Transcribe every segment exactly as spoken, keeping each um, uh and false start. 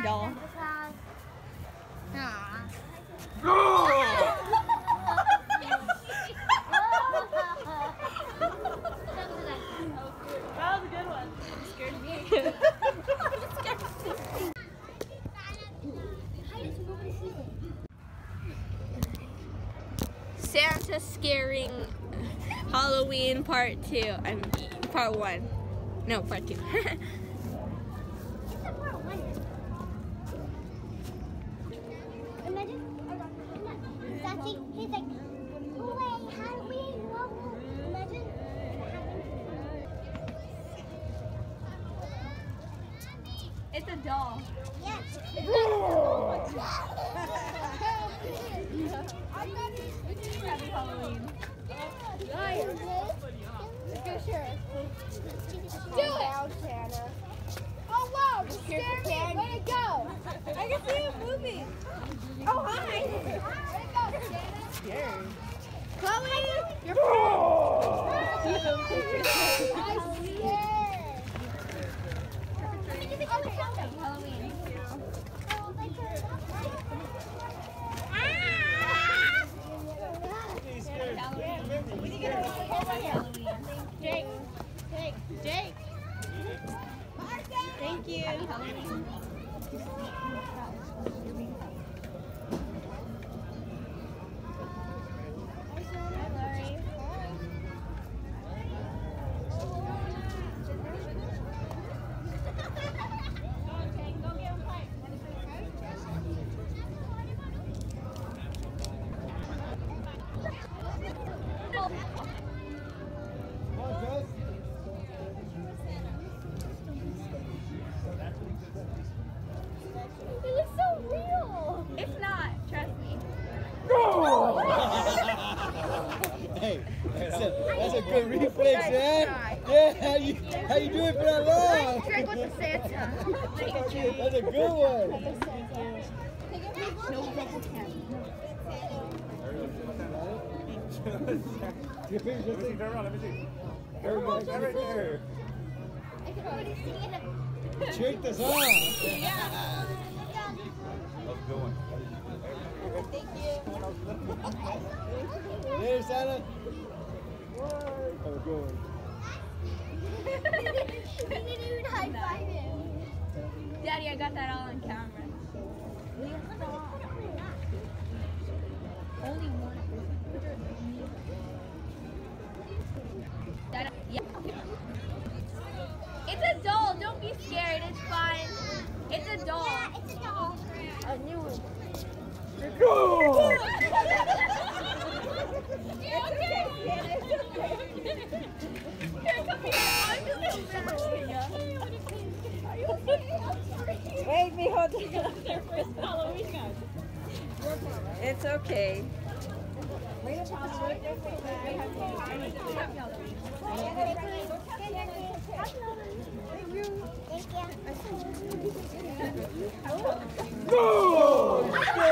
doll. That was a good one. You scared me. Santa scaring Halloween part two. I'm part one. No, part two. Imagine, Sassy, he's like, oh wait, Halloween, whoa, whoa. Imagine It's a doll. yes. Happy Halloween. Do it! Oh wow, you scared me. Way to go! I can see it moving. Oh hi! Way to go, Shanna. Chloe, you're I'm scared. Halloween. Jake. Jake. Jake. Thank you. Happy Halloween. It looks so real. It's not, trust me. Hey, that's a, that's a good reflex, man. Yeah, how you how you do it for that long? Greg with the Santa. That's a good one. No bubble can. Your fingers just Turn around, let me see. there we go. Right there. Everybody's seeing it. Tricked us all. That was a good one. There's Santa. Oh, good. We didn't even high five him. Daddy, I got that all on camera. Only one. Dad, yeah. It's a doll. Don't be scared. It's fine. It's a doll. Yeah, it's a doll. A new one. Go! It's okay. It's okay. Here, come here. I'm just Wait, mijo. Their first Halloween night. It's okay. Go!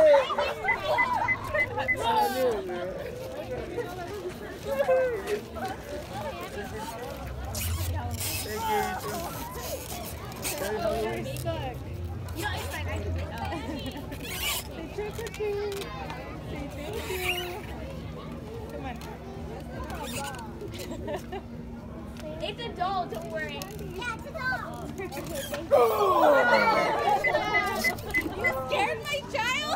You know, it's fine. I can do it. Trick or treat. Say thank you. Come on. It's a doll. Don't worry. Yeah, it's a doll. You scared my child?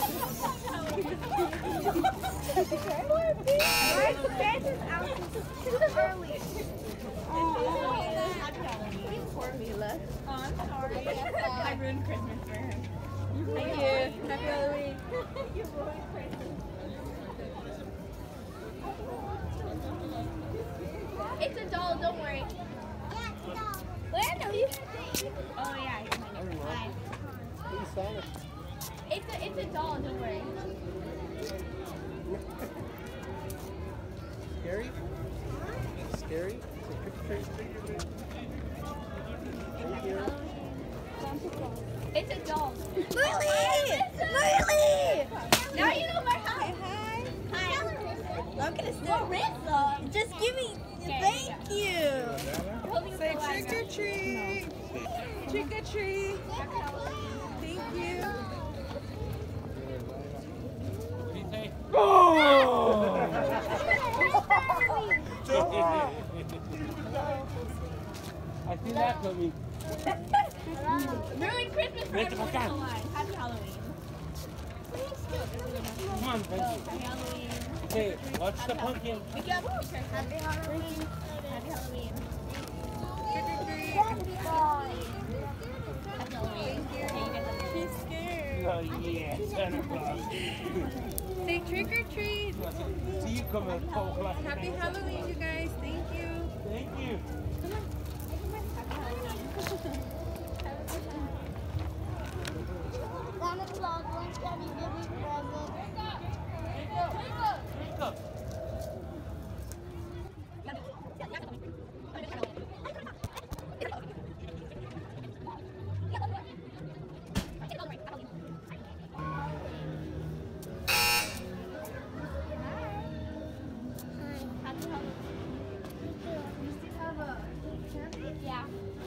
Right, Santa's out too early. Poor Mila. Oh, I'm sorry. I ruined Christmas for her. Thank you. Happy Halloween. You ruined Christmas. It's a doll. Don't worry. Yeah, it's a doll. Where are you? Oh, yeah. Hi. It's a it's a doll. Don't worry. Scary? Scary? It's a doll. Lily! Lily! Now you know my house. Hi. Hi. I'm gonna still. Marissa. Just give me. Thank you. Holding Say the flag trick or up. treat. Trick or treat. Happy Halloween. I see that coming. Merry Christmas for Vete pa' everyone acá. online. Happy Halloween. Come on, Benji. Happy Halloween. Okay, watch the pumpkin. Happy Halloween. Happy Halloween. Happy Halloween. Happy Halloween. She's scared. Oh yeah, Santa Claus. Say trick or treat. See you come at four o'clock. Happy Halloween, you guys. Thank you. Thank you. Santa Claus wants to give me presents. Yeah.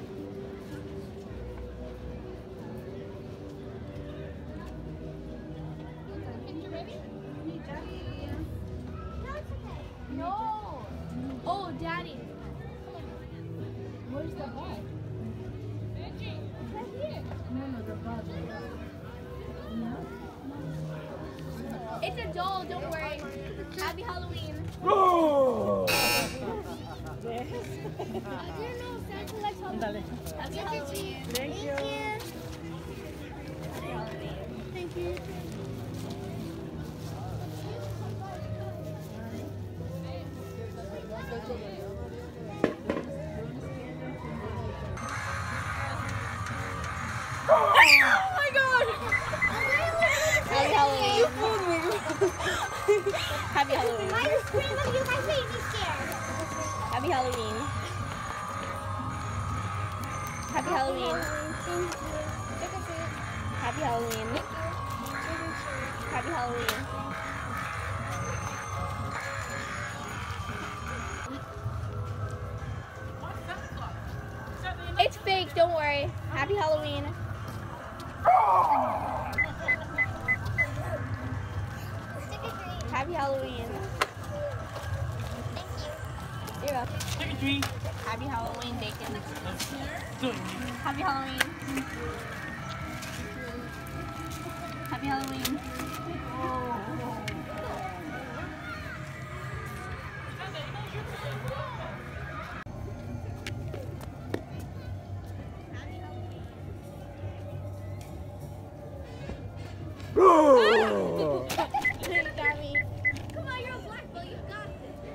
No. Oh, Daddy. Where's the bug? Right here. No, no, the bug. No. It's a doll. Don't worry. Happy Halloween. Oh! I didn't know Santa likes Halloween. Happy Halloween. Thank you. Happy Halloween. Thank you. Oh my god! Happy Halloween. You fooled me. Happy Halloween. Why you scream when you guys make me scared? Happy Halloween. Happy Halloween. Happy Halloween. Happy Halloween. It's fake, don't worry. Happy Halloween. Happy Halloween. You're welcome. Trick or treat. Happy Halloween, Bacon. Do it. Happy Halloween. Happy Halloween. Oh! Got me. Come on, you're a black belt. You got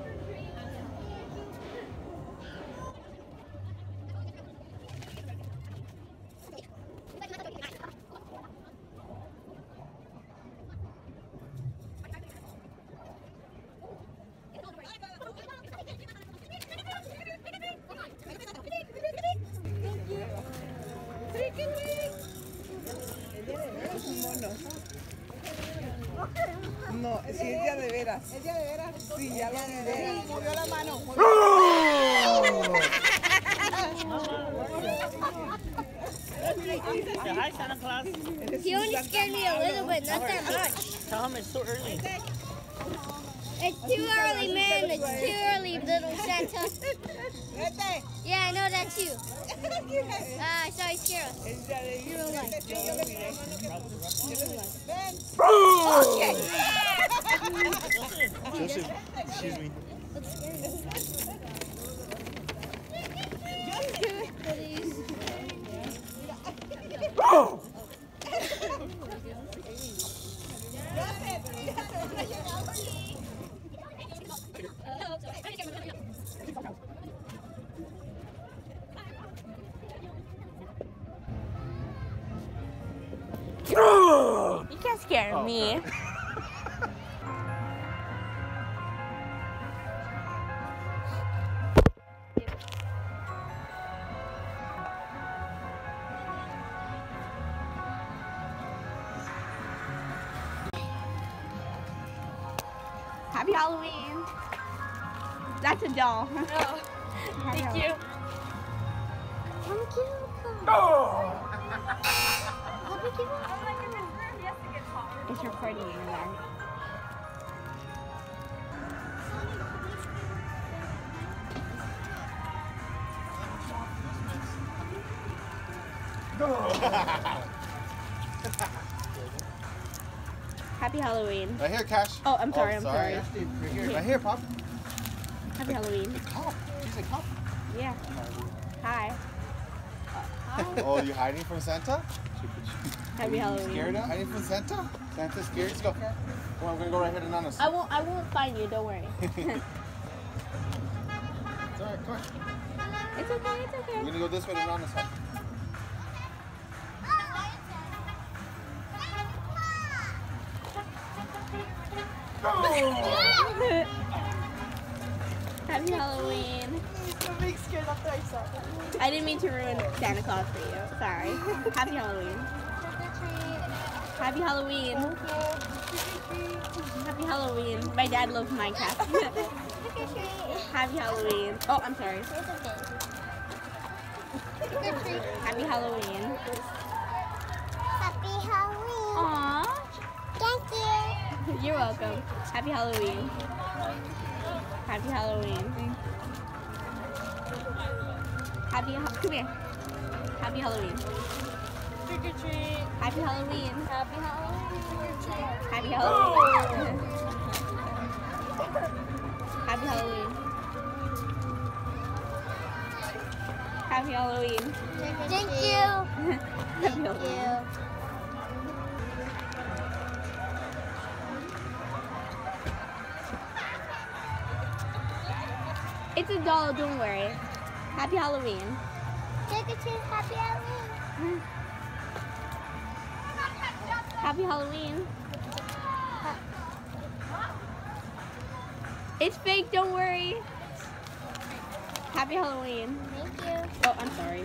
No, si es día de veras. ¿Es día de veras? Sí, ya lo miré. Movió la mano. Say hi, Santa Claus. He only scared me a little bit, not that much. Tell him it's so early. It's too early, man. It's too early, little Santa. Yeah, I know that too. Ah, I saw you scare us. You were like, Joseph, excuse me. Oh! You can't scare Oh, me. sorry. Happy Halloween. That's a doll. Oh, Thank you. thank you. Oh! It's recording in there. Happy Halloween. Right here, Cash. Oh, I'm sorry, Oh, I'm sorry. Right here, right here, Pop. Happy Halloween. Cop. She's a cop. Yeah. Hi. Oh, you hiding from Santa? Happy Halloween. Scared of hiding from Santa? Santa's scared. Let's go. Come on, I'm gonna go right here to Nana's. I won't. I won't find you. Don't worry. It's alright, come on. It's okay. It's okay. We're gonna go this way to Nana's house. Happy Halloween. I didn't mean to ruin Santa Claus for you. Sorry. Happy Halloween. Happy Halloween. Happy Halloween. My dad loves Minecraft. Happy Halloween. Oh, I'm sorry. Happy Halloween. Happy Halloween. Aww. Thank you. You're welcome. Happy Halloween. Happy Halloween. Happy ha come here. Happy Halloween. Trick or treat. Happy Halloween. Happy Halloween. Happy Halloween. Happy Halloween. Happy Halloween. Thank you. Happy Halloween. It's a doll, don't worry. Happy Halloween. Trick or treat. Happy Halloween. Happy Halloween. It's fake, don't worry. Happy Halloween. Thank you. Oh, I'm sorry.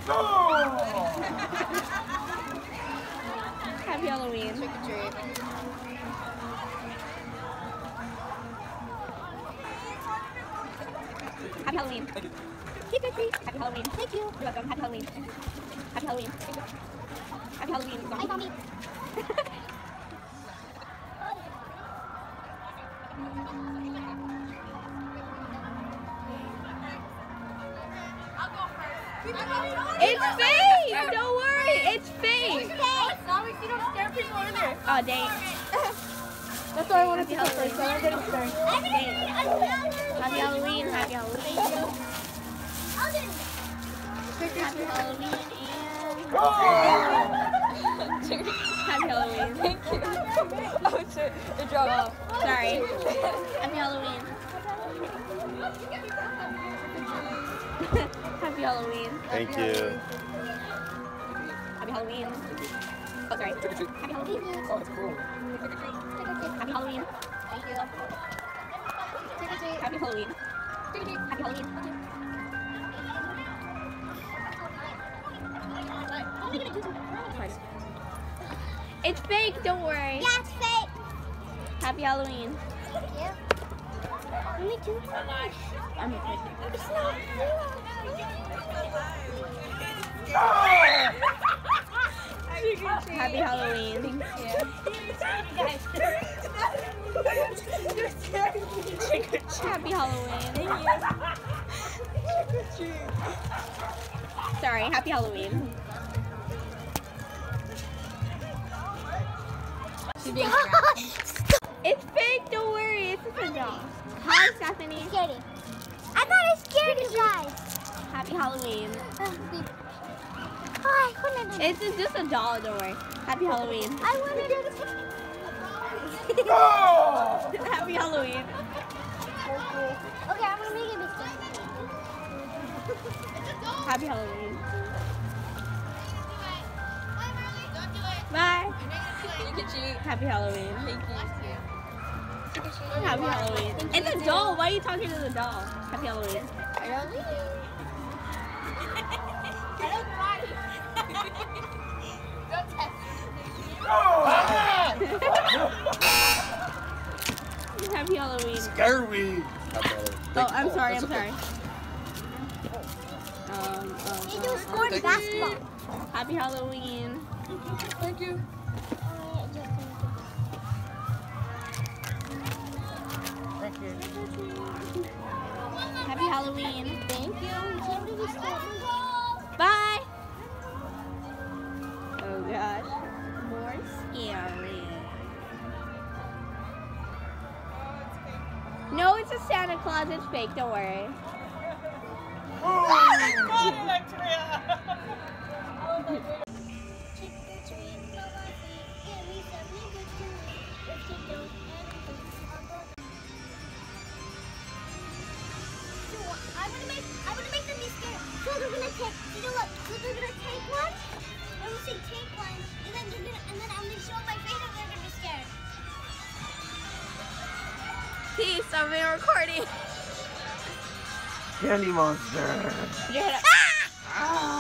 Happy Halloween. Trick or treat. Happy Halloween. Trick or treat. Happy Halloween. Thank you. You're welcome. Happy Halloween. Happy Halloween. Happy Halloween. I found it. It's fake! Don't worry, it's fake! Oh, dang. That's why I wanted to go first. So I'm getting started. Happy Halloween, happy Halloween. Happy Halloween and... Happy Halloween. Thank you. Oh shit, it dropped. Oh, sorry. Happy Halloween. Happy Halloween. Thank you. Happy Halloween. Oh, sorry. Happy Halloween. Oh, it's cool. Happy Halloween. Thank you. Trick or treat. Happy Halloween. Happy Halloween. It's fake, don't worry. Yeah, it's fake. Happy Halloween. Thank you. Me too. I'm It's not Happy Halloween. Happy Halloween. Sorry, happy Halloween. It's fake, don't worry. It's just a doll. Hi, Stephanie. Scaredy. I thought I scared you guys. Happy Halloween. Oh, I wanted to. It's just- just a doll, don't worry. Happy Halloween. I wanted to. Happy Halloween. Okay, I'm gonna make it biscuit. Happy Halloween. Bye. Happy Halloween. Happy Halloween. It's a doll. Why are you talking to the doll? Happy Halloween. Happy Halloween. Scary. Oh, I'm sorry. I'm sorry. Um, um, You um, do score the basketball. Happy Halloween. Thank you. Happy Halloween. Thank you. Bye. a Santa Claus. It's fake. Don't worry. I'm gonna make I'm gonna make them be scared. So they're gonna take you know what? So they're gonna take one. I'm gonna say take one, and then they're gonna and then I'm gonna show my face and they're gonna be scared. Peace. I've been recording. Candy monster. You're gonna- Ah!